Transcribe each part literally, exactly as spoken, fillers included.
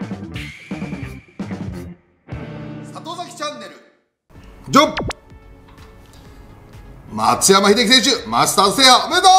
里崎チャンネルジョン松山英樹選手マスターズ制覇おめでと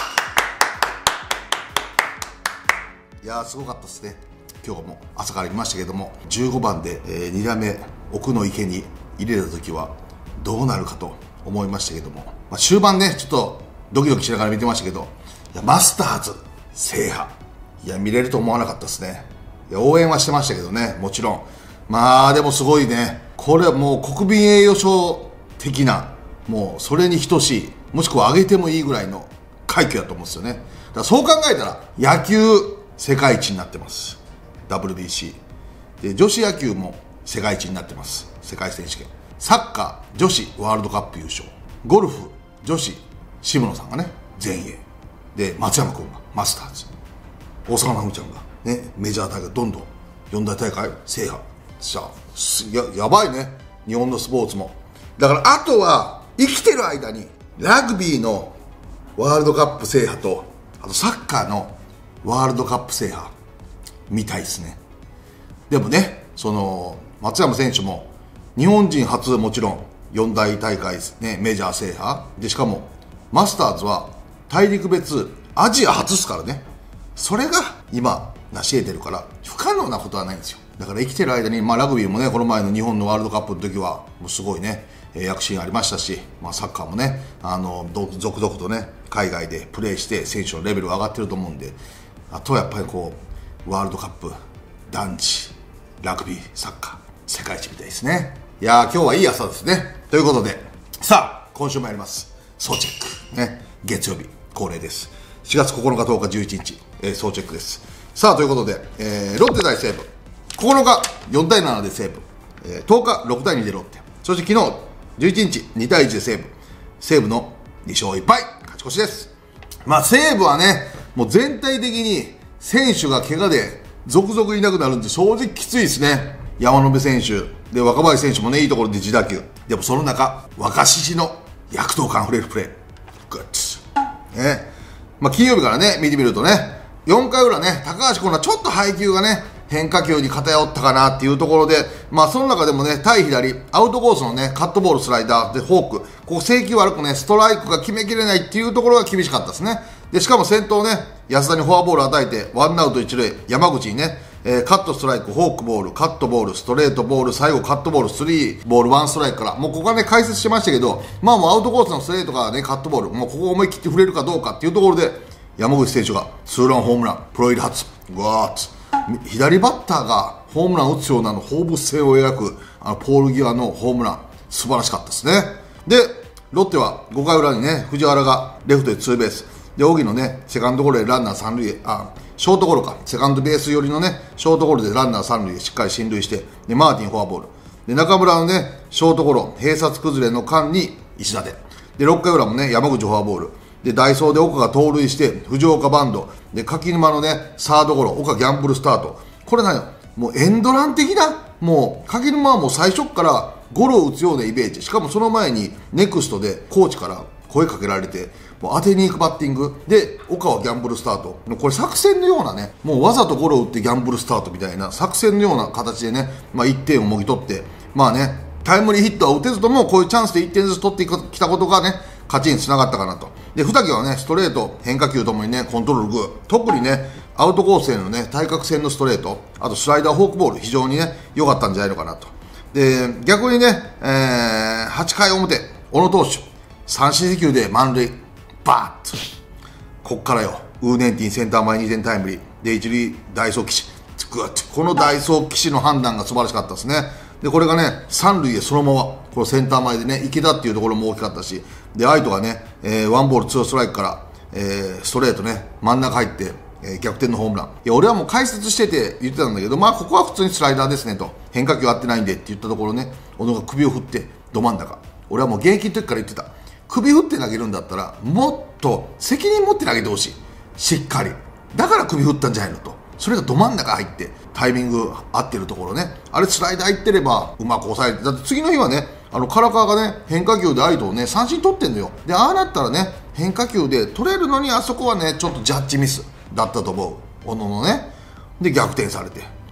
う。いやーすごかったですね。今日も朝から見ましたけども、じゅうごばんで、えー、に打目奥の池に入れた時はどうなるかと思いましたけども、まあ、終盤ねちょっとドキドキしながら見てましたけど、いやマスターズ制覇、いや見れると思わなかったですね。いや応援はしてましたけどね、もちろん。まあでもすごいね、これはもう国民栄誉賞的な、もうそれに等しい、もしくは上げてもいいぐらいの快挙だと思うんですよね。だからそう考えたら野球世界一になってます、 ダブリュービーシー で、女子野球も世界一になってます、世界選手権。サッカー女子ワールドカップ優勝、ゴルフ女子渋野さんがね全英で、松山君がマスターズ、大坂なおみちゃんがねメジャー大会どんどん四大大会制覇。さあ や, やばいね日本のスポーツも。だからあとは生きてる間にラグビーのワールドカップ制覇と、あとサッカーのワールドカップ制覇見たいですね。でもね、その松山選手も日本人初、もちろん四大大会、ね、メジャー制覇で、しかもマスターズは大陸別アジア初ですからね。それが今成し得てるから不可能なことはないんですよ。だから生きてる間に、まあ、ラグビーもねこの前の日本のワールドカップの時はもうすごいね躍進ありましたし、まあ、サッカーもねあの続々とね海外でプレーして選手のレベルが上がってると思うんで、あとはやっぱりこうワールドカップ男子ラグビーサッカー世界一みたいですね。いやー今日はいい朝ですね。ということでさあ今週もやります総チェックね、月曜日恒例です。しがつここのかとおかじゅういちにち、えー、総チェックです。さあということで、えー、ロッテ対西武、ここのかよんたいななで西武、えー、とおかろくたいにでロッテ、そして昨日じゅういちにちにたいいちで西武、西武のにしょういっぱい勝ち越しです。まあ西武はねもう全体的に選手が怪我で続々いなくなるんで正直きついですね。山野辺選手で若林選手もねいいところで自打球でも、その中若獅子の躍動感あふれるプレーグッズね。まあ金曜日からね見てみるとね、よんかい裏ね高橋君はちょっと配球がね変化球に偏ったかなっていうところで、まあその中でもね対左アウトコースのねカットボール、スライダーでフォーク、ここ制球悪くねストライクが決めきれないっていうところが厳しかったですね。でしかも先頭ね安田にフォアボール与えてワンアウト一塁、山口にね、えー、カットストライク、フォークボール、カットボール、ストレートボール、最後カットボール、スリーボールワンストライクから、もうここはね解説してましたけど、まあもうアウトコースのストレートからねカットボール、もうここ思い切って触れるかどうかっていうところで山口選手がツーランホームラン、プロ入り初、うわーっ左バッターがホームラン打つようなの放物線を描くあのポール際のホームラン素晴らしかったですね。でロッテはごかい裏にね藤原がレフトでツーベースで、荻野ねセカンドゴロでランナー三塁へ、あショートゴロか、セカンドベース寄りのねショートゴロでランナー三塁へしっかり進塁して、でマーティンフォアボールで、中村のねショートゴロ併殺崩れの間に石立で、ろっかい裏もね山口フォアボールで、代走で岡が盗塁して藤岡バンドで、柿沼のねサードゴロ、岡ギャンブルスタート、これ何よもうエンドラン的な、もう柿沼はもう最初からゴロを打つようなイメージ、しかもその前にネクストでコーチから声かけられてもう当てに行くバッティングで、岡はギャンブルスタート、これ作戦のようなね、もうわざとゴロを打ってギャンブルスタートみたいな作戦のような形でね、まあ、いってんをもぎ取って、まあねタイムリーヒットは打てずともこういうチャンスでいってんずつ取ってきたことがね勝ちにつながったかなと。で二木はねストレート変化球ともにねコントロールグー、特にねアウトコースへのね対角線のストレート、あとスライダーフォークボール非常にね良かったんじゃないのかなと。で逆にね、えー、はちかい表小野投手三振球で満塁バーッと、こっからよウーネンティンセンター前にてんタイムリーで一塁代走岸、グッこの代走岸の判断が素晴らしかったですね。でこれがね三塁へそのままこのセンター前でね池田っていうところも大きかったし、で相手がね、えー、ワンボールツーストライクから、えー、ストレートね真ん中入って、えー、逆転のホームラン。いや俺はもう解説してて言ってたんだけど、まあここは普通にスライダーですねと、変化球合ってないんでって言ったところね、小野が首を振ってど真ん中、俺はもう現役の時から言ってた、首振って投げるんだったらもっと責任持って投げてほしい、しっかり、だから首振ったんじゃないのと。それがど真ん中入ってタイミング合ってるところね、あれスライダーいってればうまく抑えて、だって次の日はねあの唐川がね変化球で相手をね三振取ってんのよ。でああなったらね変化球で取れるのに、あそこはねちょっとジャッジミスだったと思う小野のね。で逆転されて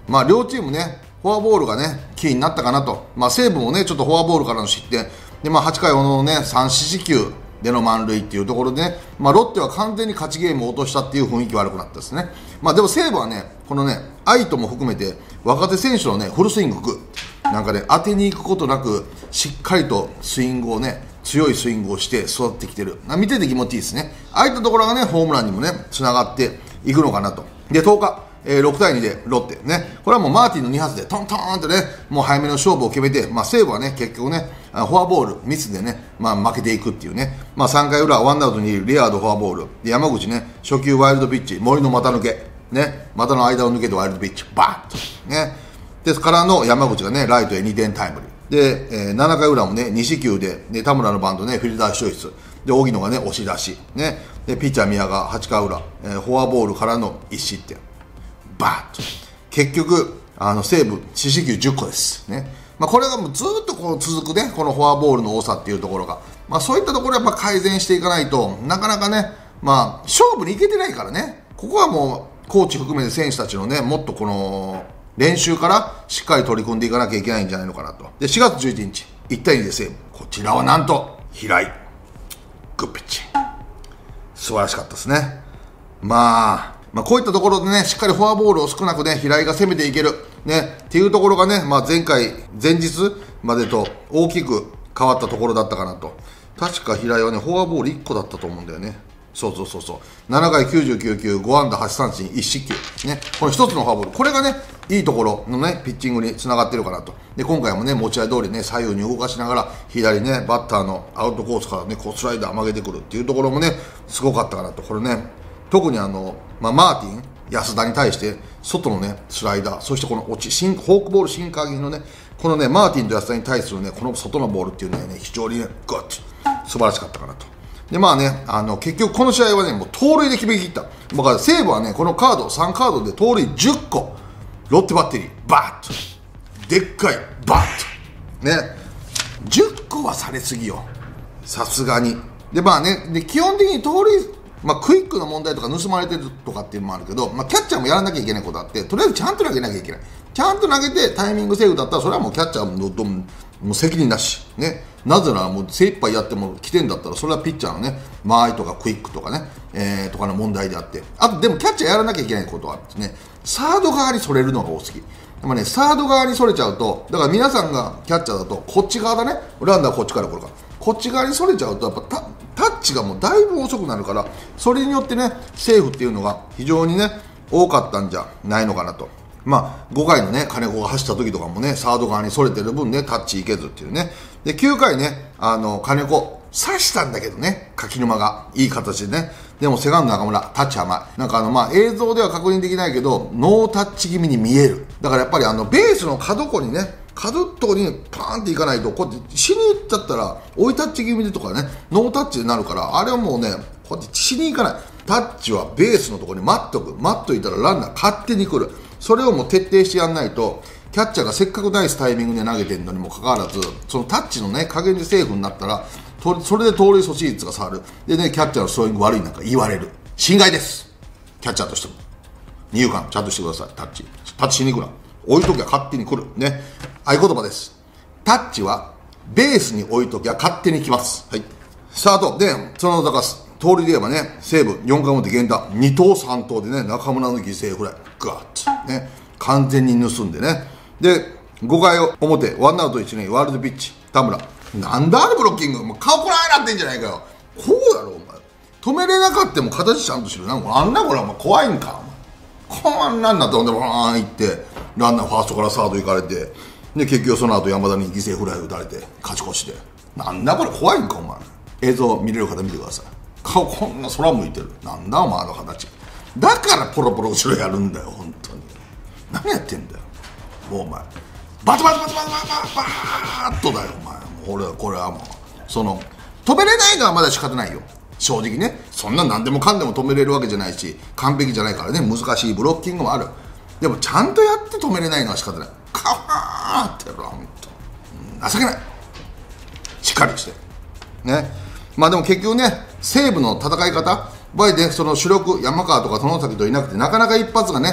まあ両チームね、フォアボールがね、キーになったかなと。まあ西武もね、ちょっとフォアボールからの失点。で、まあはちかいのね、さん四死球での満塁っていうところでね、まあロッテは完全に勝ちゲームを落としたっていう雰囲気悪くなったですね。まあでも西武はね、このね、愛斗も含めて、若手選手のね、フルスインググなんかね、当てに行くことなく、しっかりとスイングをね、強いスイングをして育ってきてる。見てて気持ちいいですね。ああいったところがね、ホームランにもね、つながっていくのかなと。で、とおか、えー、ろくたいにでロッテね。これはもうマーティンのに発でトントンってね、もう早めの勝負を決めて、まあ西武はね、結局ね、フォアボール、ミスでね、まあ負けていくっていうね。まあさんかい裏、ワンアウトにレアードフォアボール。で、山口ね、初球ワイルドピッチ、森の股抜け。ね、股の間を抜けてワイルドピッチ、バーッと。ね。ですからの山口がね、ライトへにてんタイムリー。で、えー、ななかい裏もね、に四球で、ね、田村のバントね、フィルダー消失。で、荻野がね、押し出し。ね。で、ピッチャー宮がはちかい裏、えー、フォアボールからのいち失点。バーッと。結局、あの、西武、四死球じゅっこです。ね。まあ、これがもうずっとこう続くね、このフォアボールの多さっていうところが。まあ、そういったところやっぱ改善していかないと、なかなかね、まあ、勝負にいけてないからね。ここはもう、コーチ含めて選手たちのね、もっとこの、練習からしっかり取り組んでいかなきゃいけないんじゃないのかなと。で、しがつじゅういちにち、いちたいにで西武。こちらはなんと、平井。グッピッチ。素晴らしかったですね。まあ、まあ、こういったところでね、しっかりフォアボールを少なくね、平井が攻めていける。ね、っていうところがね、まあ前回、前日までと大きく変わったところだったかなと。確か平井はね、フォアボールいっこだったと思うんだよね。そうそうそうそう。ななかいきゅうじゅうきゅうきゅう、ご安打はち三振いち失球。ね。このひとつのフォアボール。これがね、いいところのね、ピッチングにつながってるかなと。で、今回もね、持ち合い通りね、左右に動かしながら、左ね、バッターのアウトコースからね、こうスライダー曲げてくるっていうところもね、すごかったかなと。これね、特にあの、まあ、マーティン、安田に対して、外のね、スライダー、そしてこの落ち、シンフォークボールシンカー気味のね、このね、マーティンと安田に対するね、この外のボールっていうのはね、非常にね、グッと素晴らしかったかなと。で、まあね、あの、結局この試合はね、もう盗塁で決めきった。だから西武はね、このカード、さんカードで盗塁じゅっこ、ロッテバッテリー、バッと。でっかい、バッと。ね、じゅっこはされすぎよ。さすがに。で、まあね、で、基本的に盗塁、まあ、クイックの問題とか盗まれてるとかっていうのもあるけど、まあ、キャッチャーもやらなきゃいけないことあって、とりあえずちゃんと投げなきゃいけない。ちゃんと投げてタイミングセーフだったら、それはもうキャッチャーのどもう責任なし。ね。なぜならもう精一杯やっても来てんだったら、それはピッチャーのね、間合いとかクイックとかね、えー、とかの問題であって。あと、でもキャッチャーやらなきゃいけないことはですね、サード側にそれるのが多すぎ。でもね、サード側にそれちゃうと、だから皆さんがキャッチャーだと、こっち側だね、ランナーはこっちから来るから。こっち側にそれちゃうと、やっぱタタッチがもうだいぶ遅くなるから、それによってね、セーフっていうのが非常にね、多かったんじゃないのかなと。まあ、ごかいのね、金子が走った時とかもね、サード側にそれてる分ね、タッチいけずっていうね。で、きゅうかいね、あの、金子、刺したんだけどね、柿沼が、いい形でね。でも、セカンド中村、タッチ甘い。なんかあの、まあ、映像では確認できないけど、ノータッチ気味に見える。だからやっぱりあの、ベースの角っこにね、角っとこにパーンっていかないと、こうやってしに行っちゃったら、追いタッチ気味でとかね、ノータッチになるから、あれはもうね、こうやってしに行かない。タッチはベースのところに待っとく。待っといたらランナー勝手に来る。それをもう徹底してやんないと、キャッチャーがせっかくナイスタイミングで投げてるのにもかかわらず、そのタッチのね、加減でセーフになったら、それで盗塁阻止率が下がる。でね、キャッチャーのスローイング悪いなんか言われる。侵害です。キャッチャーとしても。二遊間、ちゃんとしてください。タッチ。タッチしに行くな。置いときゃ勝手に来る。ね。合言葉です。タッチは、ベースに置いときゃ勝手に来ます。はい。スタート。で、その、だから、盗塁で言えばね、西武よんかい表源田、に投さん投でね、中村の犠牲フライ、ガーッと、ね、完全に盗んでね。で、ごかい表、ワンアウトいち塁、ワールドピッチ、田村。なんだあれブロッキング、もう顔こらえなってんじゃないかよ。こうやろ、お前。止めれなかったも形ちゃんとしろ。なんかあんなこれ、お前怖いんか、お前。こんなんなって、ほんで、バーン行って、ランナーファーストからサード行かれて、で、結局その後山田に犠牲フライ打たれて、勝ち越して。なんだこれ怖いんか、お前。映像見れる方見てください。顔こんな空向いてる。なんだお前の形。だからポロポロ後ろやるんだよ、本当に。何やってんだよ。もうお前。バツバツバツバツバツバツバーッとだよ、お前。もう俺は、これはもう。その、止めれないのはまだ仕方ないよ。正直ね。そんな何でもかんでも止めれるわけじゃないし、完璧じゃないからね、難しいブロッキングもある。でもちゃんとやって止めれないのは仕方ない。カワーってやるわ、本当。情けない。しっかりして。ね。まあでも結局ね、西武の戦い方、場合でその主力、山川とか外崎といなくて、なかなか一発がね、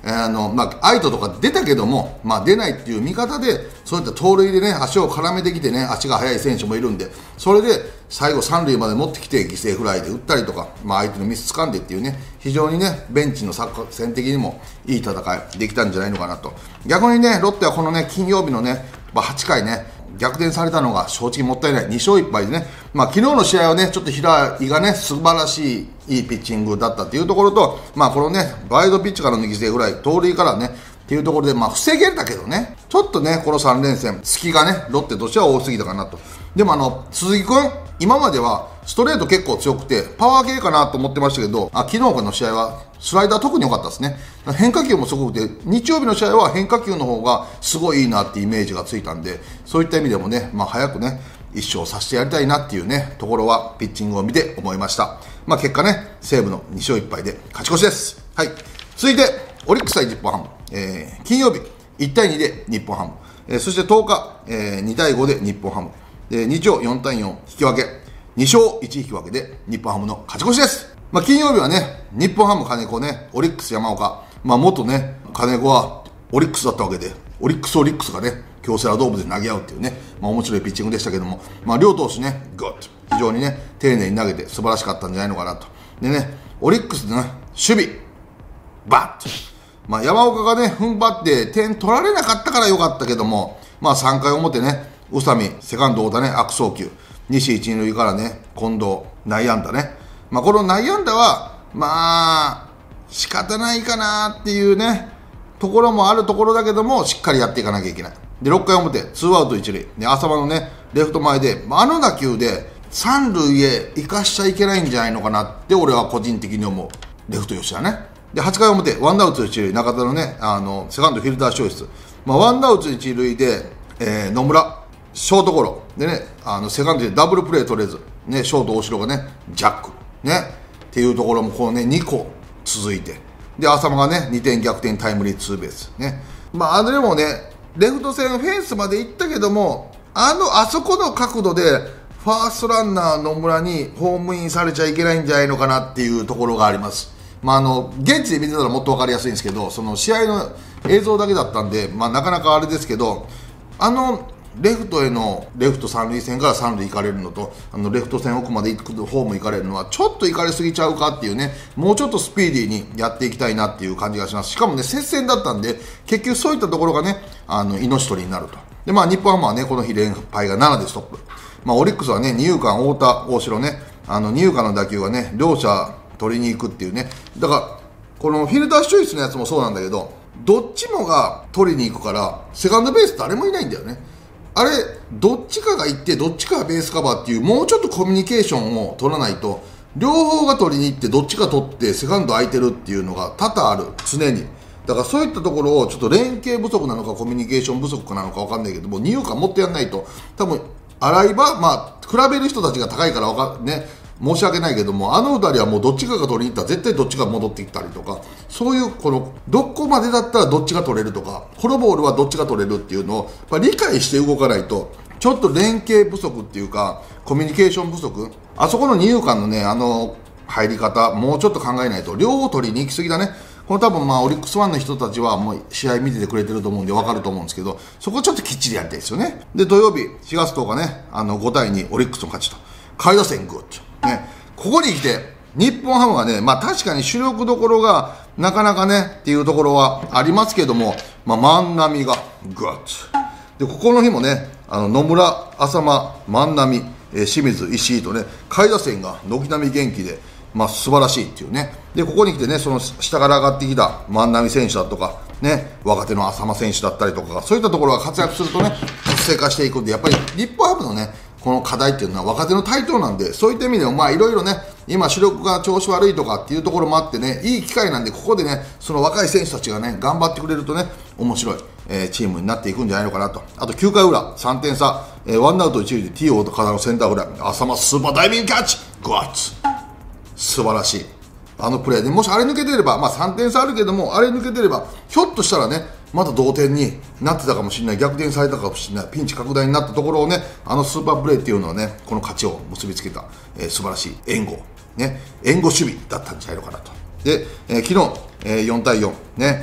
えー、あの、まあ、アイトとか出たけども、まあ、出ないっていう見方で、そういった盗塁でね、足を絡めてきてね、足が速い選手もいるんで、それで最後三塁まで持ってきて犠牲フライで打ったりとか、まあ、相手のミス掴んでっていうね、非常にね、ベンチの作戦的にもいい戦いできたんじゃないのかなと。逆にね、ロッテはこのね、金曜日のね、まあ、はちかいね、逆転されたのが正直もったいない。に勝いっぱいでね、まあ、昨日の試合はね、ちょっと平井がね、素晴らしいいいピッチングだったというところと、まあ、このね、ワイドピッチからの犠牲フライ、盗塁からね、っていうところで、まあ、防げたけどね、ちょっとね、このさん連戦、隙がね、ロッテとしては多すぎたかなと。でもあの、鈴木君、今まではストレート結構強くて、パワー系かなと思ってましたけど、あ、昨日の試合はスライダー特に良かったですね。変化球もすごくて、日曜日の試合は変化球の方がすごいいいなってイメージがついたんで、そういった意味でもね、まあ、早くね、一勝させてやりたいなっていうね、ところはピッチングを見て思いました。まあ、結果ね、西武のに勝いっぱいで勝ち越しです。はい。続いて、オリックス対日本ハム。えー、金曜日、いちたいにで日本ハム。えー、そしてとおか、えー、にたいごで日本ハム。で、日曜よんたいよん引き分け。に勝いち引き分けで日本ハムの勝ち越しです。まあ、金曜日はね、日本ハム金子ね、オリックス山岡。まあ、元ね、金子はオリックスだったわけで、オリックスオリックスがね、京セラドームで投げ合うっていうね、まあ、面白いピッチングでしたけども、まあ、両投手ね、グッと非常にね、丁寧に投げて素晴らしかったんじゃないのかなと。でね、オリックスのね、守備、バッと。まあ、山岡がね、踏ん張って点取られなかったから良かったけども、まあ、さんかい表ね、宇佐美、セカンド太田ね、悪送球。西一、二塁からね、近藤、内野安打ね。まあ、この内野安打は、まあ、仕方ないかなっていうね、ところもあるところだけども、しっかりやっていかなきゃいけない。で、ろっかい表、ツーアウト一塁。で、浅間のね、レフト前で、あの打球で、三塁へ行かしちゃいけないんじゃないのかなって、俺は個人的に思う。レフト吉田ね。で、はちかい表、ワンアウト一塁、中田のね、あの、セカンドフィルターチョイス。まあ、ワンアウト一塁で、えー、野村、ショートゴロ。でね、あの、セカンドでダブルプレー取れず、ね、ショート大城がね、ジャック。ね、っていうところも、こうね、にこ続いて。で、浅間がね、にてん逆転タイムリーツーベース。ね。まあ、あれでもね、レフト線フェンスまで行ったけども、あの、あそこの角度で、ファーストランナー野村にホームインされちゃいけないんじゃないのかなっていうところがあります。まあ、あの、現地で見てたらもっと分かりやすいんですけど、その試合の映像だけだったんで、まあ、なかなかあれですけど、あの、レフトへのレフト三塁線から三塁行かれるのと、あのレフト線奥まで行くホーム行かれるのはちょっと行かれすぎちゃうかっていうね、もうちょっとスピーディーにやっていきたいなっていう感じがします。しかもね、接戦だったんで、結局そういったところがね、あの命取りになると。で、まあ日本ハムはね、この日連敗がななでストップ。まあオリックスはね、二遊間太田大城ね、あの二遊間の打球がね、両者取りに行くっていうね。だからこのフィルターチョイスのやつもそうなんだけど、どっちもが取りに行くからセカンドベース誰もいないんだよね。あれ、どっちかが行ってどっちかがベースカバーっていう、もうちょっとコミュニケーションを取らないと、両方が取りに行ってどっちか取ってセカンド空いてるっていうのが多々ある、常に。だからそういったところをちょっと連携不足なのかコミュニケーション不足なのか分かんないけども、二遊間もっとやんないと、多分洗い場、まあ比べる人たちが高いからわかね、申し訳ないけども、あの二人はもうどっちかが取りに行ったら絶対どっちか戻ってきたりとか、そういうこのどこまでだったらどっちが取れるとか、このボールはどっちが取れるっていうのをやっぱ理解して動かないと、ちょっと連携不足っていうかコミュニケーション不足、あそこの二遊間のね、あの入り方もうちょっと考えないと、両方取りに行き過ぎだね。この多分まあオリックスファンの人たちはもう試合見ててくれてると思うんで分かると思うんですけど、そこちょっときっちりやりたいですよね。で、土曜日しがつとおかね、あのごたいにオリックスの勝ちと、下位打線グッとね、ここに来て日本ハムはね、まあ確かに主力どころがなかなかねっていうところはありますけども、まあ万波がグッとで、ここの日もね、あの野村、浅間、万波、えー、清水、石井とね、下位打線が軒並み元気で、まあ素晴らしいっていうね。で、ここに来てね、その下から上がってきた万波選手だとか、ね、若手の浅間選手だったりとか、そういったところが活躍するとね、活性化していくんで、やっぱり日本ハムのね、この課題っていうのは若手の台頭なんで、そういった意味でもまあいろいろね、今主力が調子悪いとかっていうところもあってね、いい機会なんで、ここでね、その若い選手たちがね、頑張ってくれるとね、面白い、えー、チームになっていくんじゃないのかなと。あときゅうかい裏、さんてんさ、えー、ワンアウト一塁で T オーとからのセンターフライ、浅間スーパーダイビングキャッチ、グワッツ、素晴らしい。あのプレーで、もしあれ抜けてれば、まあさんてんさあるけども、あれ抜けてれば、ひょっとしたらね、また同点になってたかもしれない、逆転されたかもしれない、ピンチ拡大になったところをね、あのスーパープレーっていうのはね、この勝ちを結びつけた、えー、素晴らしい援護、ね、援護守備だったんじゃないのかなと。で、えー、昨日、えー、よんたいよん、ね、引き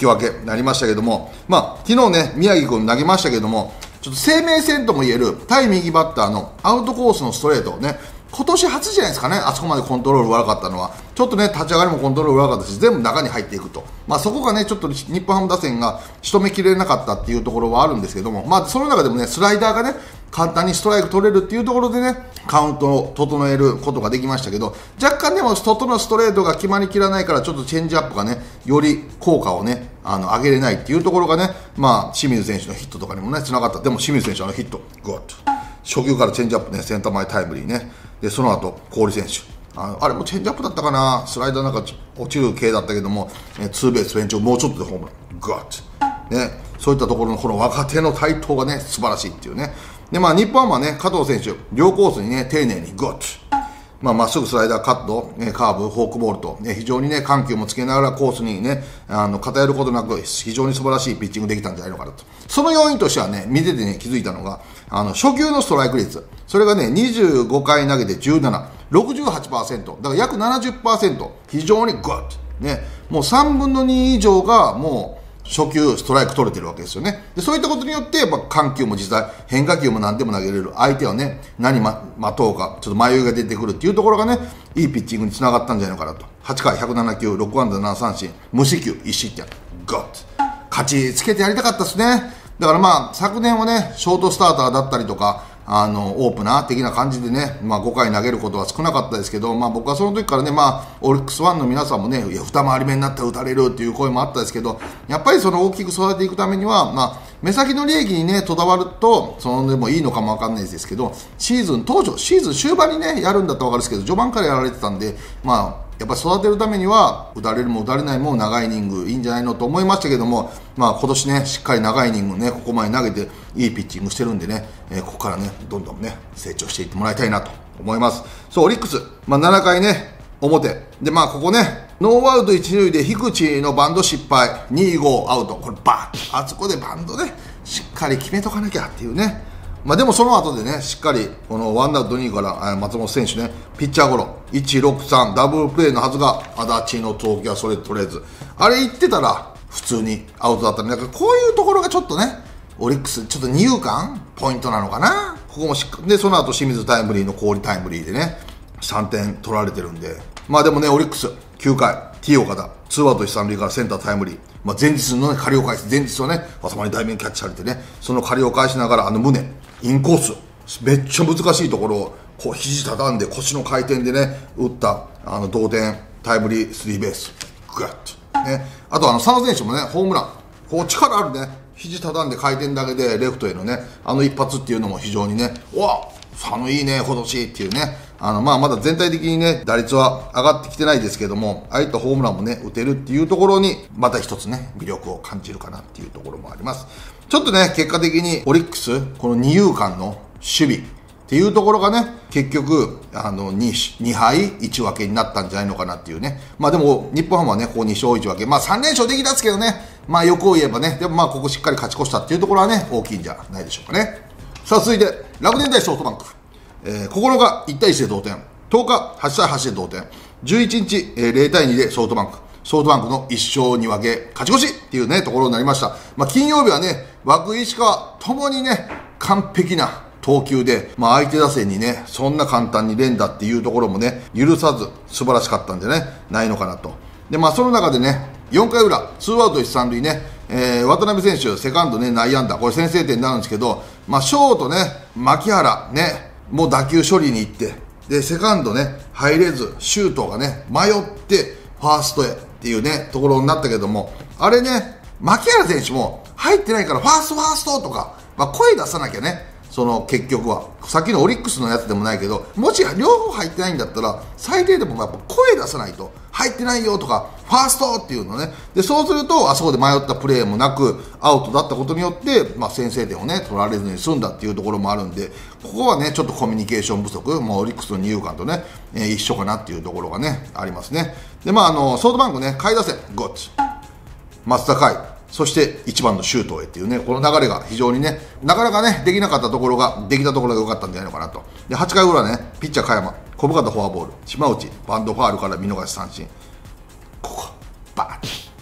き分けになりましたけども、まあ、昨日ね、宮城君投げましたけども、ちょっと生命線ともいえる対右バッターのアウトコースのストレートね、今年初じゃないですかね、あそこまでコントロール悪かったのは。ちょっとね、立ち上がりもコントロール悪かったし、全部中に入っていくと。まあそこがね、ちょっと日本ハム打線が仕留めきれなかったっていうところはあるんですけども、まあその中でもね、スライダーがね、簡単にストライク取れるっていうところでね、カウントを整えることができましたけど、若干でも外のストレートが決まりきらないから、ちょっとチェンジアップがね、より効果をね、あの、上げれないっていうところがね、まあ清水選手のヒットとかにもね、繋がった。でも清水選手のヒット、グッと。初球からチェンジアップね、センター前タイムリーね。で、その後、郡選手。あのあれもチェンジアップだったかな、スライダーなんか落ちる系だったけども、えツーベース、フェンチをもうちょっとでホームラン、グッと。ね、そういったところのこの若手の台頭がね、素晴らしいっていうね。で、まあ、日本はね、加藤選手、両コースにね、丁寧にグッと。まあ、まっすぐスライダー、カット、ね、カーブ、フォークボールと、ね、非常にね、緩急もつけながらコースにね、あの、偏ることなく、非常に素晴らしいピッチングできたんじゃないのかなと。その要因としてはね、見ててね、気づいたのが、あの、初球のストライク率。それがね、にじゅうごかい投げてじゅうなな、ろくじゅうはちパーセント。だから約 ななじゅっパーセント。非常にグッと。ね、もうさんぶんのに以上が、もう、初球ストライク取れてるわけですよね。でそういったことによって、まあ、緩急も実際変化球も何でも投げれる、相手はね何待とうかちょっと迷いが出てくるっていうところがね、いいピッチングにつながったんじゃないのかなと。はちかいひゃくななきゅう、ろくあんだななさんしん、無四球いち失点、グッと勝ちつけてやりたかったですね。だからまあ昨年はねショートスターターだったりとか、あのオープナー的な感じでね、まあ、ごかい投げることは少なかったですけど、まあ、僕はその時からね、まあ、オリックスファンの皆さんもね、いや二回り目になったら打たれるっていう声もあったですけど、やっぱりその大きく育てていくためには、まあ、目先の利益にね、とどまると、そのでもいいのかもわかんないですけど、シーズン当初、シーズン終盤にね、やるんだとわかるんですけど、序盤からやられてたんで、まあ、やっぱり育てるためには打たれるも打たれないも長いイニングいいんじゃないのと思いましたけども、まあ、今年ねしっかり長いイニングねここまで投げていいピッチングしてるんでね、えー、ここからねどんどんね成長していってもらいたいなと思います。そうオリックス、まあ、ななかいね表で、まあここねノーアウト一塁で樋口のバント失敗、に、ごアウト、これバーッあそこでバントねしっかり決めとかなきゃっていうね。まあでもその後でね、しっかりこのワンアウトにから松本選手ね、ピッチャーゴロ、いち、ろく、さん、ダブルプレーのはずが、足立の投球はそれ取れず、あれ言ってたら普通にアウトだったんで、こういうところがちょっとね、オリックス、ちょっと二遊間ポイントなのかな。ここもしっかり、で、その後清水タイムリーの氷タイムリーでね、さんてん取られてるんで、まあでもね、オリックスきゅうかい、T 岡田、ツーアウト一三塁からセンタータイムリー、まあ、前日の、ね、借りを返す、前日はね、挟まり大面キャッチされてね、その借りを返しながら、あの胸、インコース、めっちゃ難しいところを、こう肘畳んで、腰の回転でね、打ったあの同点タイムリースリーベース、グッと。ね、あと、あの佐野選手もね、ホームラン、こう力あるね、肘畳んで回転だけでレフトへのね、あの一発っていうのも非常にね、うわ佐野いいね、今年っていうね。あのまあまだ全体的にね打率は上がってきてないですけども、ああいったホームランもね打てるっていうところにまた一つね魅力を感じるかなっていうところもあります。ちょっとね結果的にオリックスこの二遊間の守備っていうところがね結局あの に, にはいいち分けになったんじゃないのかなっていうね。まあでも日本ハムはねここにしょういち分け、まあさんれんしょうできたんですけどね、まあ欲を言えばね、でもまあここしっかり勝ち越したっていうところはね大きいんじゃないでしょうかね。さあ続いて楽天対ソフトバンク、えー、ここのかいちたいいちで同点、とおかはちたいはちで同点、じゅういちにち、えー、ゼロたいにでソフトバンク、ソフトバンクのいっしょうに分け勝ち越しっていうねところになりました。まあ、金曜日はね涌井石川ともにね完璧な投球で、まあ、相手打線にねそんな簡単に連打っていうところもね許さず素晴らしかったんじゃねないのかなと。でまあその中でねよんかいうらツーアウト一三塁ね、えー、渡辺選手セカンドね内野安打、これ先制点になるんですけど、まあショートね牧原ねもう打球処理に行って、でセカンドね入れずシュートがね迷ってファーストへっていうねところになったけども、あれね牧原選手も入ってないからファーストファーストとか、まあ、声出さなきゃね、その結局はさっきのオリックスのやつでもないけど、もし両方入ってないんだったら最低でもやっぱ声出さないと、入ってないよとかファーストっていうのね、でそうするとあそこで迷ったプレーもなくアウトだったことによって、まあ、先制点をね取られずに済んだっていうところもあるんで、ここはねちょっとコミュニケーション不足、もうオリックスの二遊間とね、えー、一緒かなっていうところがねありますね。でまああのソフトバンクね下位打線ゴッツ松田海、そしていちばんの周東へっていうね、この流れが非常にねなかなかねできなかったところができたところが良かったんじゃないのかなと。ではちかいうらねピッチャー加山小深田フォアボール、島内バンドファールから見逃し三振、ここバーッ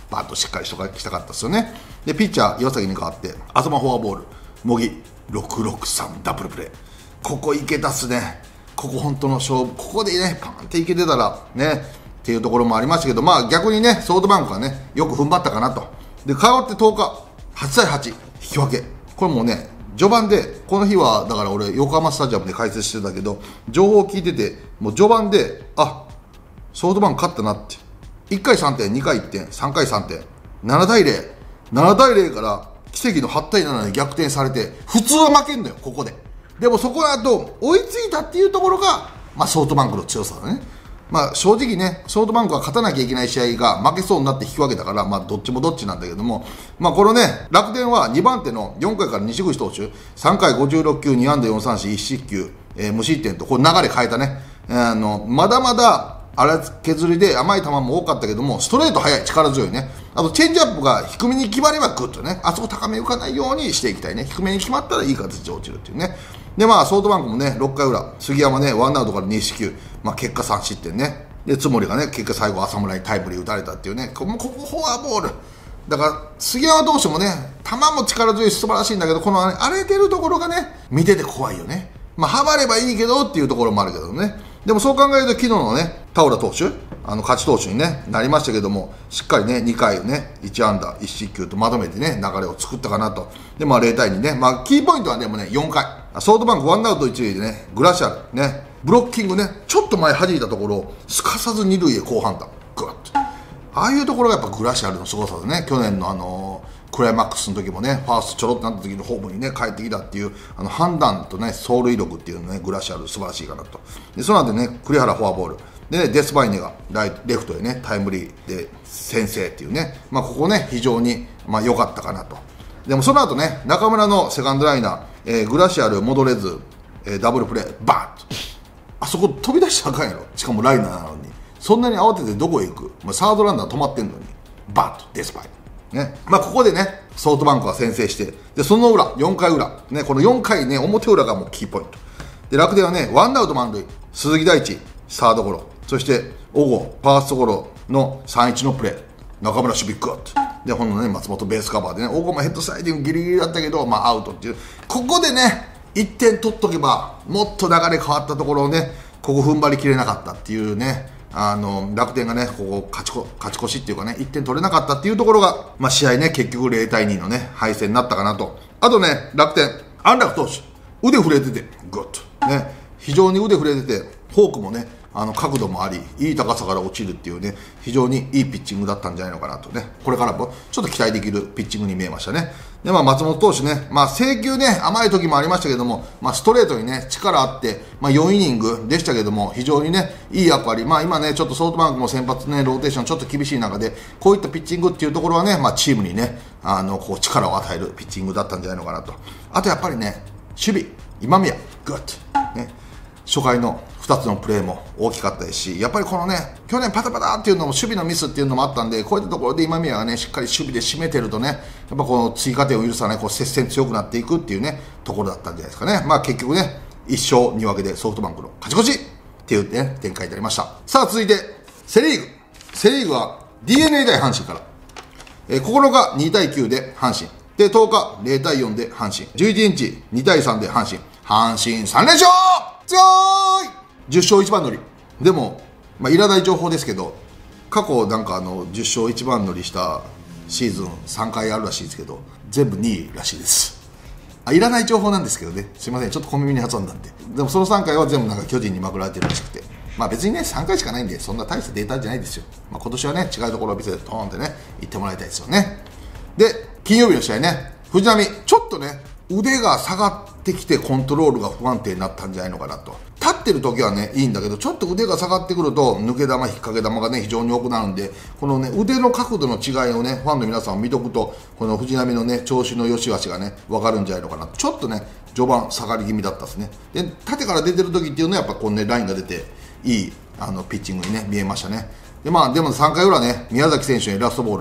バッとしっかりしとかしたかったですよね。でピッチャー岩崎に代わって東フォアボール、茂木ろくろくさんダブルプレー、ここいけたっすね。ここ本当の勝負、ここでねパンっていけてたらねっていうところもありましたけど、まあ逆にねソフトバンクはねよく踏ん張ったかなと。で変わってとおかはちたいはち引き分け、これもうね序盤で、この日はだから俺横浜スタジアムで解説してたけど情報を聞いてて、もう序盤であソフトバンク勝ったなって、いっかいさんてん、にかいいってん、さんかいさんてん、ななたいゼロ、ななたいゼロから奇跡のはちたいななに逆転されて、普通は負けんのよここで。でもそこだと追いついたっていうところが、まあ、ソフトバンクの強さだね。まあ正直ねソフトバンクは勝たなきゃいけない試合が負けそうになって引き分けたから、まあどっちもどっちなんだけども、まあこのね楽天はにばんてのよんかいから西口投手さんかいごじゅうろっきゅう、にあんだよんさんしんいちしっきゅう、えー、無失点とこれ流れ変えたね。あのまだまだ荒削りで甘い球も多かったけども、ストレート速い、力強いね。あとチェンジアップが低めに決まればグッとね、あそこ高め浮かないようにしていきたいね。低めに決まったらいい形で落ちるっていうね。でまあソフトバンクもねろっかいうら杉山ねワンアウトからにしっきゅう、まあ、結果さんしってんね。で津森がね結果最後浅村にタイムリー打たれたっていうね、ここここフォアボールだから杉山投手もね球も力強い素晴らしいんだけど、この、ね、荒れてるところがね見てて怖いよね。まあはまればいいけどっていうところもあるけどね。でもそう考えると昨日のね田浦投手あの勝ち投手に、ね、なりましたけども、しっかりねにかいねいちあんだいちしっきゅうとまとめてね流れを作ったかなと。でまあれいたいにね、まあ、キーポイントはでもねよんかいソフトバンクワンアウトいちるいでねグラシャルねブロッキングねちょっと前弾いたところをすかさずにるいへ好判断グッと、ああいうところがやっぱグラシャルのすごさでね、去年のあのー、クライマックスの時もねファーストちょろっとなった時のホームにね帰ってきたっていうあの判断とね走塁力っていうのねグラシャル素晴らしいかなと。でその後ね栗原フォアボールでねデスパイネがライトレフトへねタイムリーで先制っていうね、まあここね非常にまあ良かったかなと。でもその後ね中村のセカンドライナー、えー、グラシャル戻れず、えー、ダブルプレーバーッとあそこ飛び出したらあかんやろ、しかもライナーなのにそんなに慌ててどこへ行く、まあ、サードランナー止まってんのにバッとデスパイね、まあここでねソフトバンクが先制して、でその裏よんかいうらねこのよんかいね表裏がもうキーポイントで、楽天はねワンアウト満塁鈴木大地サードゴロ、そして小郷ファーストゴロのさんいちのプレー、中村守備グッとでほんのね松本ベースカバーでね小郷もヘッドスライディングギリギリだったけど、まあアウトっていう、ここでねいってん取っとけばもっと流れ変わったところをねここ踏ん張りきれなかったっていうね、あの楽天がねここ勝ちこ勝ち越しっていうかねいってん取れなかったっていうところが、まあ、試合ね結局ゼロたいにのね敗戦になったかなと。あとね楽天安楽投手腕振れててグッとね非常に腕振れててフォークもねあの角度もありいい高さから落ちるっていうね非常にいいピッチングだったんじゃないのかなとね、これからもちょっと期待できるピッチングに見えましたね。でまあ松本投手ね、まあ制球ね甘い時もありましたけども、まあ、ストレートにね力あって、まあ、よんイニングでしたけども非常にねいい役割、まあ今ねちょっとソフトバンクも先発ねローテーションちょっと厳しい中でこういったピッチングっていうところはね、まあ、チームにねあのこう力を与えるピッチングだったんじゃないのかなと。あとやっぱりね守備今宮グッとね初回のふたつのプレーも大きかったですし、やっぱりこのね去年パタパタっていうのも守備のミスっていうのもあったんで、こういったところで今宮がねしっかり守備で締めてるとねやっぱこの追加点を許さないこう接戦強くなっていくっていうねところだったんじゃないですかね。まあ結局ねいっしょうにわけでソフトバンクの勝ち越しっていう、ね、展開になりました。さあ続いてセ・リーグセ・リーグは ディーエヌエー 対阪神から、えー、ここのかにたいきゅうで阪神でとおかゼロたいよんで阪神じゅういちにちにたいさんで阪神阪神さんれんしょう強いじゅっしょういちばん乗りでも、まあ、いらない情報ですけど過去なんかあのじゅっしょういちばん乗りしたシーズンさんかいあるらしいですけど全部にいらしいです。あいらない情報なんですけどね、すいませんちょっと小耳に挟んだんで。でもそのさんかいは全部なんか巨人にまくられてるらしくて、まあ別にねさんかいしかないんでそんな大したデータじゃないですよ。まあ、今年はね違うところを見せてトーンってね行ってもらいたいですよね。で金曜日の試合ね藤浪ちょっとね腕が下がってきてコントロールが不安定になったんじゃないのかなと。立ってる時はねいいんだけどちょっと腕が下がってくると抜け球引っ掛け球がね非常に多くなるんで、このね腕の角度の違いをねファンの皆さんを見とくとこの藤浪のね調子の良し悪しがね分かるんじゃないのかなと。ちょっとね序盤下がり気味だったですね。で縦から出てる時っていうのはやっぱこうねラインが出ていいあのピッチングにね見えましたね。でまあでもさんかいうらね宮崎選手にラストボール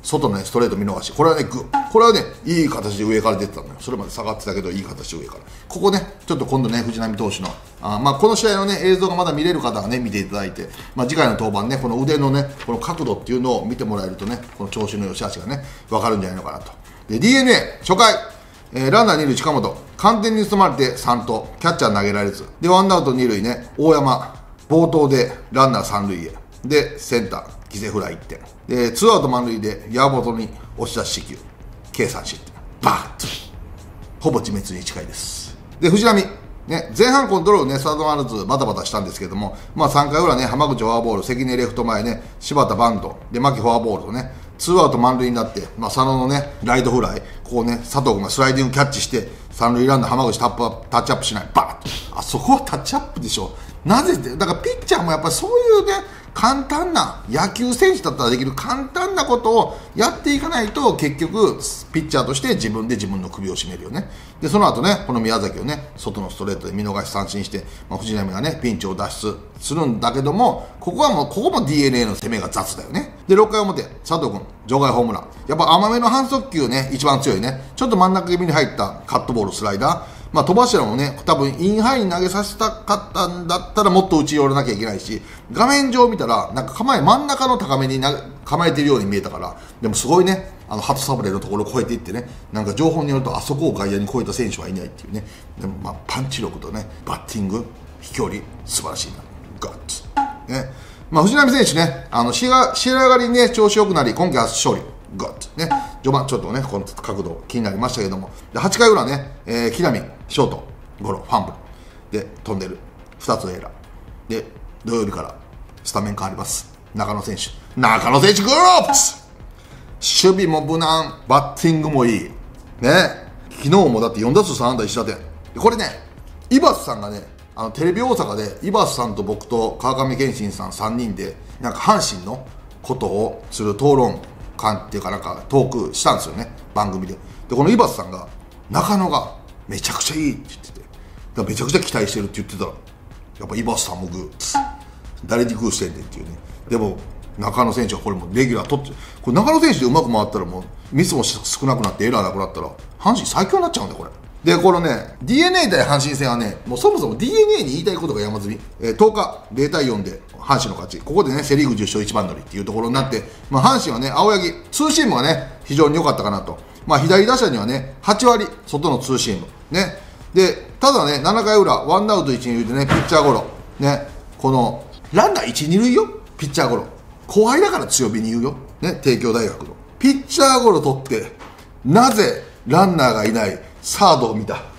外のねストレート見逃し、これはねグッ、これはねいい形で上から出てたのよ。それまで下がってたけどいい形で上から、ここねちょっと今度ね藤浪投手のあ、まあ、この試合のね映像がまだ見れる方はね見ていただいて、まあ、次回の登板ねこの腕のねこの角度っていうのを見てもらえるとね、この調子の良し悪しがね分かるんじゃないのかなと。で ディーエヌエー 初回、えー、ランナー二塁近本完全に盗まれてさんとキャッチャー投げられずでワンアウト二塁ね、大山冒頭でランナー三塁へでセンター犠牲フライいってんでツーアウト満塁で山本に押し出し四球計算失点バーッとほぼ自滅に近いです。で藤浪ね、前半コントロールね、サードマルズバタバタしたんですけども、まあさんかい裏ね、浜口フォアボール、関根レフト前ね、柴田バント、で、牧フォアボールとね、ツーアウト満塁になって、まあ佐野のね、ライトフライ、ここね、佐藤君がスライディングキャッチして、三塁ランナー浜口タップアップタッチアップしない、バーッと。あそこはタッチアップでしょ。なぜって、だからピッチャーもやっぱりそういうね、簡単な野球選手だったらできる簡単なことをやっていかないと結局ピッチャーとして自分で自分の首を絞めるよね。でその後ねこの宮崎をね外のストレートで見逃し三振して、まあ、藤浪がねピンチを脱出するんだけども、ここはもうここも ディーエヌエー の攻めが雑だよね。でろっかい表佐藤君場外ホームラン、やっぱ甘めの反則球ね一番強いね、ちょっと真ん中気味に入ったカットボールスライダー、まあ、戸柱もね多分インハイに投げさせたかったんだったらもっと内寄らなきゃいけないし、画面上見たらなんか構え真ん中の高めに構えてるように見えたから、でもすごいねあの鳩サブレーのところを越えていってね、なんか情報によるとあそこを外野に越えた選手はいないっていうね。でもまあパンチ力とねバッティング飛距離素晴らしいなガッツね。まあ、藤浪選手ねあの仕上がりにね調子良くなり今季初勝利ガッツね。序盤ちょっとねこの角度気になりましたけども、ではちかい裏ね、えー、木浪ショートゴロファンブルで飛んでるふたつのエラーで土曜日からスタメン変わります。中野選手中野選手グロープ守備も無難バッティングもいいね。昨日もだってよんだすうさんあんだいちだてん、これね井端さんがねあのテレビ大阪で井端さんと僕と川上憲伸さんさんにんでなんか阪神のことをする討論会っていうかなんかトークしたんですよね番組で。でこの井端さんが中野がめちゃくちゃいいって言ってて、だからめちゃくちゃ期待してるって言ってたらやっぱ井端さんもグー誰にグーしてんねんっていうね。でも中野選手はこれもレギュラー取ってこれ中野選手でうまく回ったらもうミスも少なくなってエラーなくなったら阪神最強になっちゃうんだよこれ。でこのね ディーエヌエー 対阪神戦はねもうそもそも ディーエヌエー に言いたいことが山積み、えー、とおかゼロたいよんで阪神の勝ち、ここでねセ・リーグじゅっしょういちばん乗りっていうところになって、まあ、阪神はね青柳ツーシームがね非常に良かったかなと、まあ、左打者にはねはちわり外のツーシームね。でただねななかい裏ワンアウトいち、に塁でねピッチャーゴロね、このランナーいち、に塁よピッチャーゴロ、後輩だから強火に言うよね、帝京大学のピッチャーゴロ取ってなぜランナーがいないサードを見た。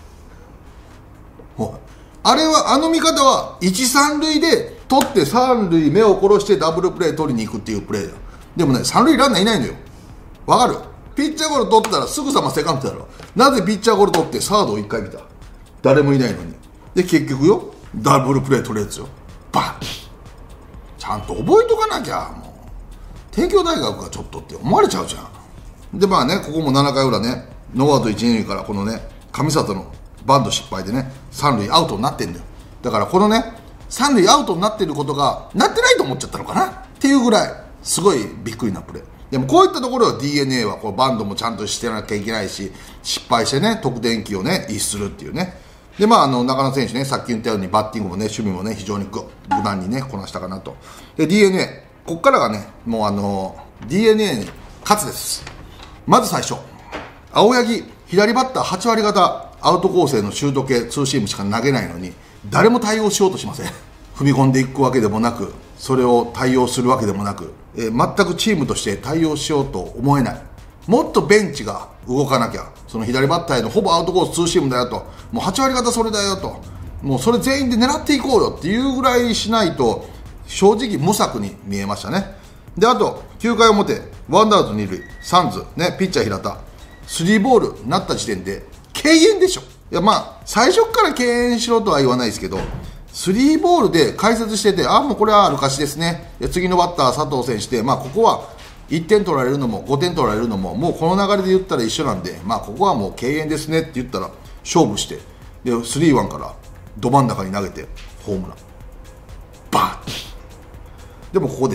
あれはあの見方はいち、さん塁で取ってさん塁目を殺してダブルプレー取りに行くっていうプレーだ。でもねさん塁ランナーいないのよ。わかる？ピッチャーゴロ取ったらすぐさまセカンドだろ。なぜピッチャーゴロ取ってサードをいっかい見た。誰もいないのに。で結局よダブルプレー取れるやつよバン、ちゃんと覚えとかなきゃもう帝京大学がちょっとって思われちゃうじゃん。でまあねここもななかい裏ねノーアウトいち、に塁からこのね上里のバント失敗でねさん塁アウトになってんだよ。だからこのねさん塁アウトになってることがなってないと思っちゃったのかなっていうぐらいすごいびっくりなプレー。でもこういったところは ディーエヌエー はこうバントもちゃんとしてなきゃいけないし失敗してね得点機をね逸するっていうね。でまああの中野選手ねさっき言ったようにバッティングもね守備もね非常に無難にねこなしたかなと。で ディーエヌエー ここからがねもうあの ディーエヌエー に勝つです。まず最初青柳左バッターはちわり型アウトコースへのシュート系ツーシームしか投げないのに誰も対応しようとしません。踏み込んでいくわけでもなくそれを対応するわけでもなく、えー、全くチームとして対応しようと思えない。もっとベンチが動かなきゃその左バッターへのほぼアウトコースツーシームだよと、もうはちわり型それだよと、もうそれ全員で狙っていこうよっていうぐらいしないと正直無策に見えましたね。であときゅうかい表ワンアウトに塁サンズねピッチャー平田スリーボールになった時点で敬遠でしょ。いやまあ最初から敬遠しろとは言わないですけどスリーボールで解説しててあもうこれは歩かしですね。で次のバッター佐藤選手でまあここはいってん取られるのもごてん取られるのももうこの流れで言ったら一緒なんでまあここはもう敬遠ですねって言ったら勝負してでスリーワンからど真ん中に投げてホームランバーン。でもここでね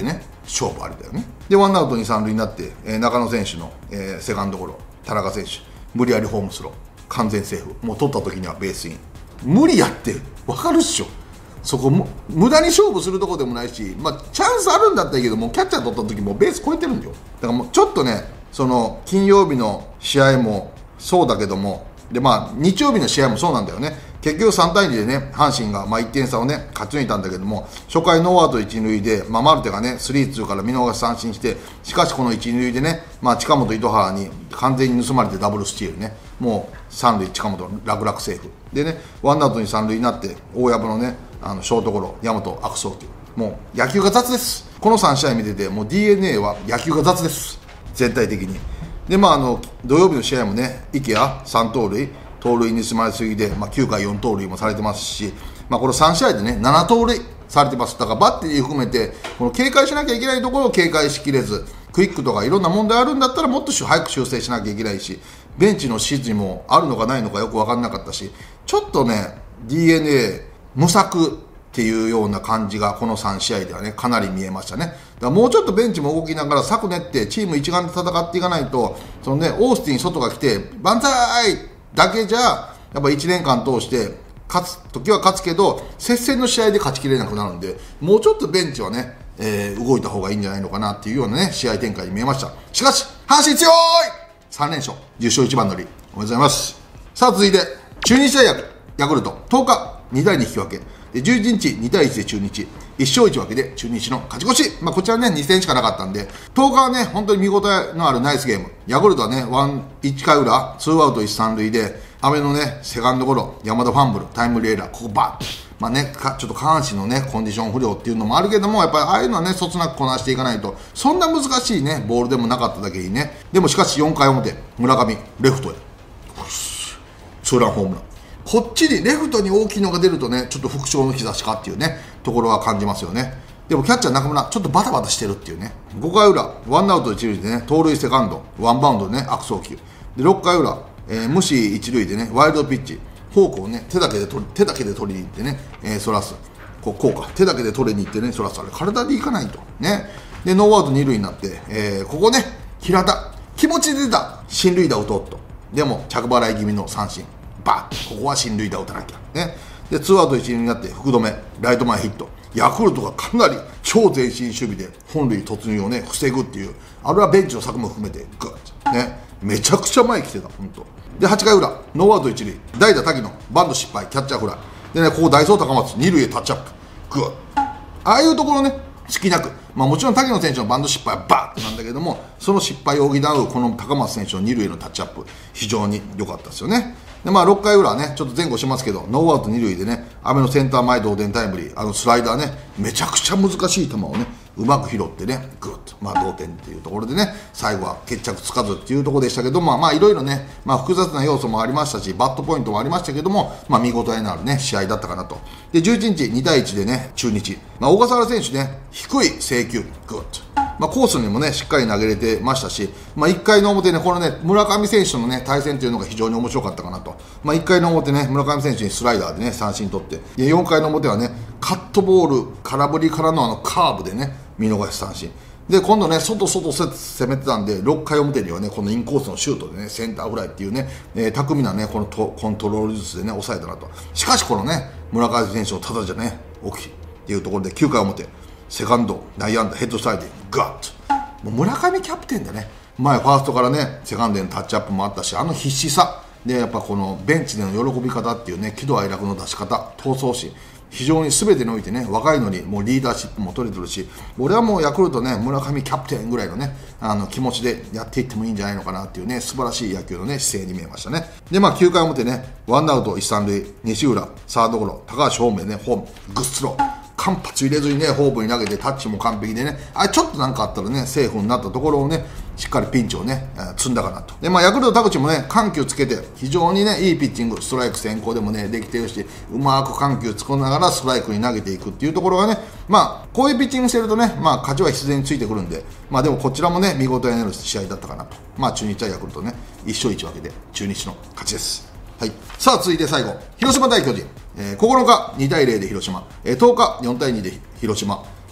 勝負ありだよね。でワンアウトにさん塁になって、えー、中野選手の、えー、セカンドゴロ、田中選手無理やりホームスロー、完全セーフ、もう取った時にはベースイン、無理やって分かるっしょ。そこも無駄に勝負するとこでもないし、まあ、チャンスあるんだったらいいけども、キャッチャー取った時もベース超えてるんだよ。だからもうちょっとね、その金曜日の試合もそうだけども、でまあ日曜日の試合もそうなんだよね。結局さんたいにでね、阪神がまあいってん差をね勝ち抜いたんだけども、初回ノーアウトいち塁で、まあ、マルテがねスリーツーから見逃し三振して、しかしこのいち塁でね、まあ、近本糸原に完全に盗まれてダブルスチールね、もうさん塁近本楽々セーフでね、ワンアウトにさん塁になって大藪のねあのショートゴロ、大和悪送球、もう野球が雑です。このさん試合見ててもう ディーエヌエー は野球が雑です、全体的に。でまああの土曜日の試合もね、池谷さん盗塁、盗塁に盗まれすぎで、まあ、きゅうかいよん盗塁もされてますし、まあ、これさん試合でねなな盗塁されてます。だからバッテリー含めてこの警戒しなきゃいけないところを警戒しきれず、クイックとかいろんな問題あるんだったらもっと早く修正しなきゃいけないし、ベンチの指示もあるのかないのかよく分からなかったし、ちょっとね ディーエヌエー 無策っていうような感じがこのさん試合ではねかなり見えましたね。だからもうちょっとベンチも動きながら策練ってチーム一丸で戦っていかないと、そのねオースティン外が来て万歳だけじゃやっぱいちねんかん通して勝つ時は勝つけど接戦の試合で勝ちきれなくなるんで、もうちょっとベンチはね、えー、動いた方がいいんじゃないのかなっていうようなね試合展開に見えました。しかし阪神強いさん連勝、じゅっ勝いちばん乗り、おめでとうございます。さあ続いて中日大学ヤクルトとおかにたいに引き分けで、じゅういちにちにたいいちで中日いち勝いち分けで中日の勝ち越し、まあ、こちらねに戦しかなかったんで、とおかはね本当に見応えのあるナイスゲーム。ヤクルトはねいちかい裏ツーアウトいち、さん塁で阿部のねセカンドゴロ、山田ファンブル、タイムリーエラー、ここバッ、まあね、かちょっと下半身のねコンディション不良っていうのもあるけども、やっぱりああいうのはねそつなくこなしていかないと、そんな難しいねボールでもなかっただけにね。でもしかしよんかい表、村上レフトへツーランホームラン、こっちにレフトに大きいのが出るとねちょっと復調の兆しかっていうねところは感じますよね。でもキャッチャー中村ちょっとバタバタしてるっていうね。ごかい裏ワンアウトいち塁でね盗塁セカンドワンバウンドでね悪送球で、ろっかい裏、えー、無視いち塁でねワイルドピッチ、フォークをね手だけで取り手だけで取りに行ってね、えー、そらす、こうこうか手だけで取りに行ってねそらす、あれ体でいかないとね。でノーアウトに塁になって、えー、ここね平田気持ちで出た進塁打を打とうと、でも着払い気味の三振、バッ、ここは進塁打を打たなきゃね。でツーアウトいち塁になって福留ライト前ヒット、ヤクルトがかなり超前進守備で本塁突入をね防ぐっていう、あれはベンチの策も含めてグッねめちゃくちゃ前来てた本当で、はちかい裏ノーアウトいち塁代打滝野バント失敗キャッチャーフライでね、ここダイソー高松に塁へタッチアップグッ、ああいうところね好きなく、まあ、もちろん滝野選手のバント失敗はバッなんだけども、その失敗を補うこの高松選手のに塁へのタッチアップ非常に良かったですよね。でまあろっかい裏はねちょっと前後しますけどノーアウトに塁でね阿部のセンター前同点タイムリー、あのスライダーねめちゃくちゃ難しい球をねうまく拾ってねグッと、まあ、同点っていうところでね最後は決着つかずっていうところでしたけども、まあいろいろね、まあ、複雑な要素もありましたしバットポイントもありましたけども、まあ、見応えのあるね試合だったかなと。でじゅういちにちにたいいちでね中日、まあ、小笠原選手ね低い制球グッと、まあ、コースにもねしっかり投げれてましたし、まあ、いっかいの表ねこのね村上選手とのね対戦というのが非常に面白かったかなと。まあ、いっかいの表ね村上選手にスライダーでね三振取って、でよんかいの表はねカットボール空振りからのあのカーブでね見逃し三振で、今度ね外外攻めてたんでろっかい表にはねこのインコースのシュートでねセンターフライっていうね、えー、巧みなねこのトコントロール術でね抑えたなと。しかしこのね村上選手をただじゃね大きいっていうところできゅうかい表セカンド内野安打ヘッドスライディングガッと、もう村上キャプテンでね前ファーストからねセカンドへのタッチアップもあったし、あの必死さでやっぱこのベンチでの喜び方っていうね喜怒哀楽の出し方闘争心、非常に全てにおいてね若いのにもうリーダーシップも取れてるし、俺はもうヤクルトね村上キャプテンぐらいのねあの気持ちでやっていってもいいんじゃないのかなっていうね素晴らしい野球のね姿勢に見えましたね。でまあきゅうかい表ねワンアウトいち、さん塁西浦サードゴロ高橋ホームでねホームグッスロー間髪入れずにねホームに投げてタッチも完璧でね、あれちょっとなんかあったらねセーフになったところをねしっかりピンチをね、えー、積んだかなと。でまあヤクルト田口もね緩急つけて非常にねいいピッチング、ストライク先行でもねできてるし、うまく緩急つこながらストライクに投げていくっていうところがね、まあこういうピッチングしてるとねまあ勝ちは必然についてくるんで、まあでもこちらもね見事になる試合だったかなと。まあ中日はヤクルトねいち勝いち分けで中日の勝ちです。はい、さあ続いて最後広島対巨人、えー、ここのかにたいゼロで広島、えー、とおかよんたいにで広島、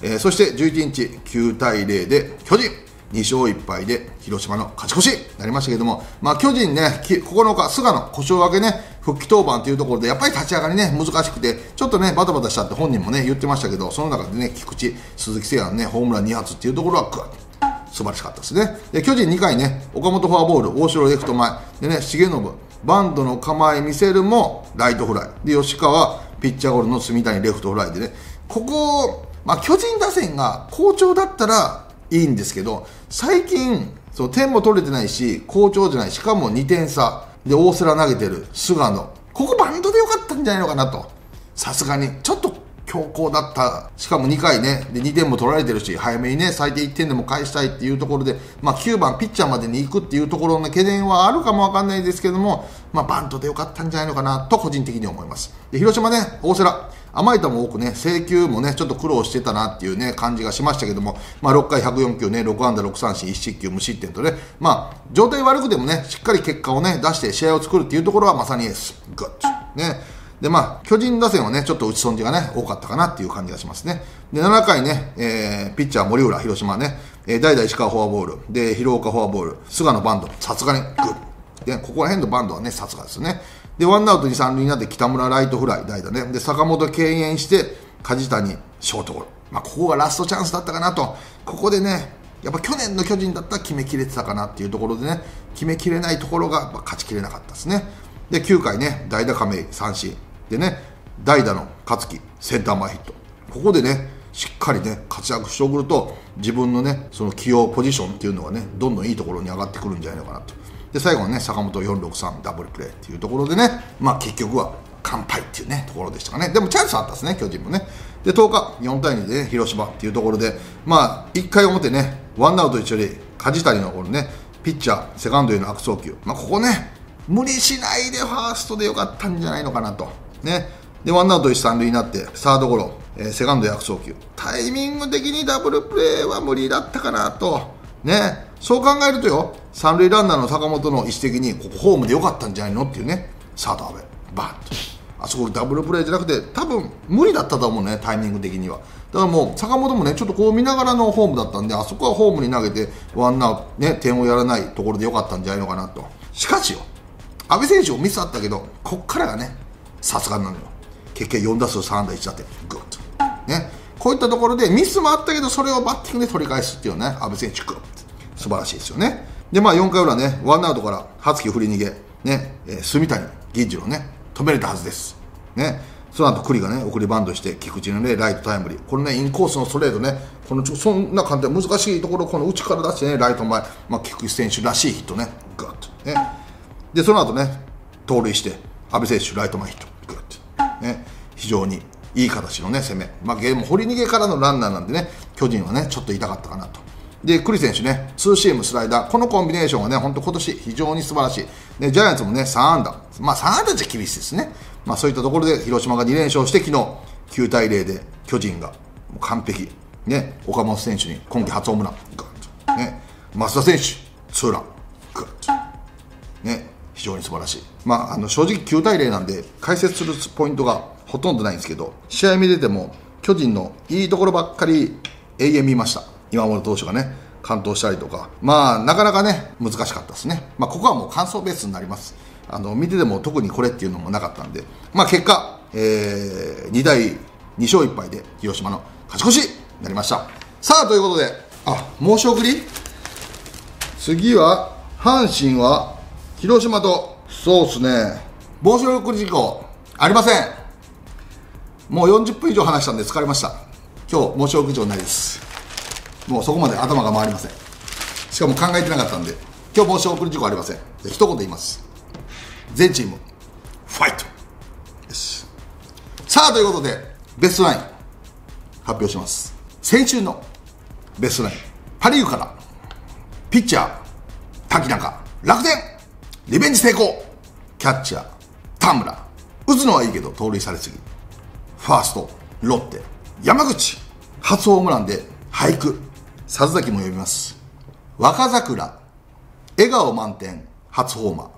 えー、そしてじゅういちにちきゅうたいゼロで巨人にしょういっぱいで広島の勝ち越しになりましたけども、まあ、巨人ね、ここのか、菅野、故障明けね、復帰登板というところで、やっぱり立ち上がりね、難しくて、ちょっとね、バタバタしたって本人もね、言ってましたけど、その中でね、菊池、鈴木誠也のね、ホームランにはつっていうところは、ぐわっと素晴らしかったですね。で、巨人にかいね、岡本フォアボール、大城レフト前、でね、重信、バントの構え見せるも、ライトフライ。で、吉川、ピッチャーゴロの住谷レフトフライでね、ここ、まあ、巨人打線が好調だったらいいんですけど、最近、そう点も取れてないし、好調じゃない、しかもにてんさで大瀬良投げてる菅野、ここバントでよかったんじゃないのかなと、さすがにちょっと強硬だった、しかもにかいね、でにてんも取られてるし、早めにね、最低いってんでも返したいっていうところで、まあ、きゅうばんピッチャーまでに行くっていうところの懸念はあるかもわかんないですけども、まあ、バントでよかったんじゃないのかなと、個人的に思います。で広島ね、大瀬良、甘い球も多くね、制球もね、ちょっと苦労してたなっていうね、感じがしましたけども、まあ、ろっかいひゃくよんきゅうね、ろくあんだろくさんしんいちしっきゅう無失点とね、まあ、状態悪くてもね、しっかり結果をね、出して試合を作るっていうところはまさにエース、グッド。ね。で、まあ、巨人打線はね、ちょっと打ち損じがね、多かったかなっていう感じがしますね。で、ななかいね、えー、ピッチャー森浦、広島ね、えー、代打石川フォアボール、で、広岡フォアボール、菅野バンド、さすがにグッ。で、ここら辺のバンドはね、さすがですね。で、ワンアウトにさん塁になって北村ライトフライ、代打ね。で、坂本敬遠して、梶谷ショートゴロ。まあ、ここがラストチャンスだったかなと。ここでね、やっぱ去年の巨人だったら決めきれてたかなっていうところでね、決めきれないところがまあ勝ちきれなかったですね。で、きゅうかいね、代打亀井三振。でね、代打の勝木センター前ヒット。ここでね、しっかりね、活躍しておくと、自分のね、その起用ポジションっていうのがね、どんどんいいところに上がってくるんじゃないのかなと。で、最後はね、坂本よんろくさんダブルプレーっていうところでね、まあ結局は完敗っていうね、ところでしたかね。でもチャンスあったですね、巨人もね。で、とおか、よんたいにでね、広島っていうところで、まあ、いっかい表ね、ワンアウト一塁、梶谷のこのね、ピッチャー、セカンドへの悪送球。まあ、ここね、無理しないでファーストでよかったんじゃないのかなと。ね。で、ワンアウト一三塁になって、サードゴロ、えー、セカンドへ悪送球。タイミング的にダブルプレーは無理だったかなと。ね。そう考えるとよ、三塁ランナーの坂本の意思的に、ここホームでよかったんじゃないのっていうね、サードアウェイ、バーンと。あそこダブルプレーじゃなくて、多分無理だったと思うね、タイミング的には。だからもう、坂本もね、ちょっとこう見ながらのホームだったんで、あそこはホームに投げて、ワンアウト、ね、点をやらないところでよかったんじゃないのかなと。しかしよ、阿部選手もミスあったけど、こっからがね、さすがなのよ。結局よんだすうさんあんだいちだてん、グッと。ね。こういったところでミスもあったけど、それをバッティングで取り返すっていうね、阿部選手、グッと。素晴らしいですよね。で、まあよんかい裏ね、ワンアウトから羽月振り逃げ、ね、えー、住谷、銀次郎ね、止めれたはずです。ね、その後栗がね、送りバントして、菊池のね、ライトタイムリー。このね、インコースのストレートね、このちょそんな簡単、難しいところ、この内から出してね、ライト前、まあ、菊池選手らしいヒットね、グッと。ね。で、その後ね、盗塁して、阿部選手、ライト前ヒット、グッと。ね、非常にいい形のね、攻め。まあ、ゲーム、掘り逃げからのランナーなんでね、巨人はね、ちょっと痛かったかなと。で、栗選手ね、ツーシーム、スライダー、このコンビネーションがね、本当今年非常に素晴らしい。で、ジャイアンツもね、さんあんだ。まあさんあんだじゃ厳しいですね。まあそういったところで広島がにれんしょうして、昨日きゅうたいゼロで巨人がもう完璧。ね、岡本選手に今季初ホームラン。グッと。ね、増田選手、ツーラン。グッと。ね、非常に素晴らしい。まあ、あの、正直きゅうたいゼロなんで、解説するポイントがほとんどないんですけど、試合見てても、巨人のいいところばっかり永遠見ました。今村投手がね、完投したりとか、まあ、なかなかね、難しかったですね。まあ、ここはもう感想ベースになります。あの、見てても特にこれっていうのもなかったんで、まあ、結果、えー、にだいにしょういっぱいで広島の勝ち越しになりました。さあ、ということで、あ、申し送り次は、阪神は、広島と、そうですね、申し送り事項、ありません。もうよんじゅっぷん以上話したんで疲れました。今日、申し送り状ないです。もうそこまで頭が回りません。しかも考えてなかったんで、今日申し送り事項ありません。で一言言います。全チーム、ファイト。よし。さあ、ということで、ベストナイン、発表します。先週のベストナイン、パ・リーグから、ピッチャー、滝中、楽天、リベンジ成功。キャッチャー、田村、打つのはいいけど盗塁されすぎ。ファースト、ロッテ、山口、初ホームランで俳句。里崎も読みます。若桜、笑顔満点、初ホーマー。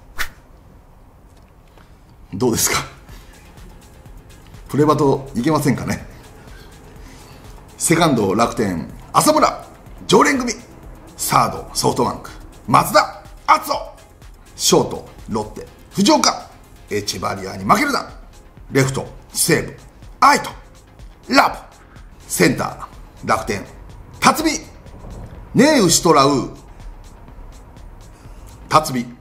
どうですか、プレバトいけませんかね。 セカンド楽天浅村常連組、サードソフトバンク松田篤人、ショートロッテ藤岡、エチェバリアに負けるな、レフト西武愛斗ラブ、センター楽天辰巳ねえ牛とらう辰巳、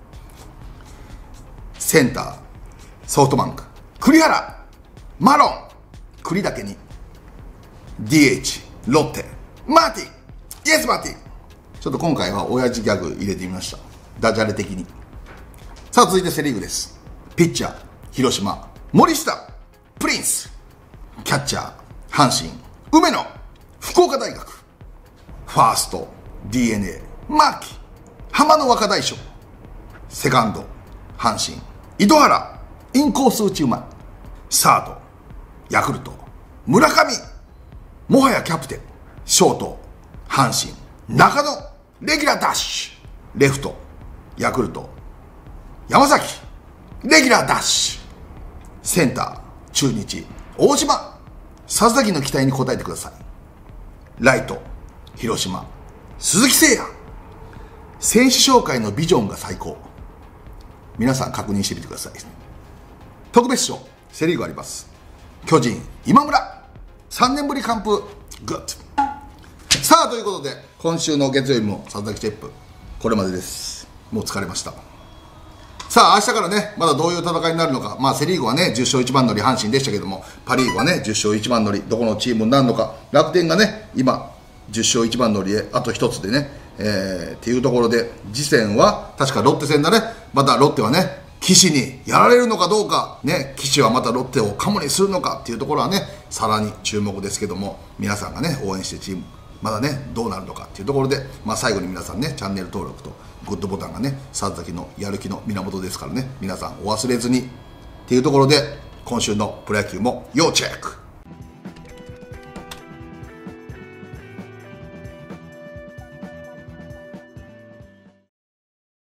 センターソフトバンク栗原マロン、栗だけに ディーエイチ ロッテマーティ、イエスマーティ。ちょっと今回は親父ギャグ入れてみました、ダジャレ的に。さあ続いてセリーグです。ピッチャー広島森下プリンス、キャッチャー阪神梅野福岡大学、ファースト ディーエヌエー マーキ浜野若大将、セカンド阪神糸原インコース打ちうまい、サードヤクルト村上もはやキャプテン、ショート阪神中野レギュラーダッシュ、レフトヤクルト山崎レギュラーダッシュ、センター中日大島佐々木の期待に応えてください、ライト広島鈴木誠也、選手紹介のビジョンが最高、皆さん確認してみてください。特別賞セリーグあります。巨人今村さんねんぶり完封グッド。さあということで今週の月曜日も佐々木チェップこれまでです。もう疲れました。さあ明日からねまだどういう戦いになるのか、まあセリーグはねじゅっ勝いちばん乗り阪神でしたけども、パリーグはねじゅっ勝いちばん乗りどこのチームになるのか、楽天がね今じゅっ勝いちばん乗りへあと一つでね、えー、っていうところで次戦は確かロッテ戦だね。またロッテはね岸にやられるのかどうかね、岸はまたロッテをカモにするのかっていうところはねさらに注目ですけども、皆さんがね応援してチームまだねどうなるのかっていうところで、まあ、最後に皆さんねチャンネル登録とグッドボタンがね佐々木のやる気の源ですからね、皆さんお忘れずにっていうところで今週のプロ野球も要チェック。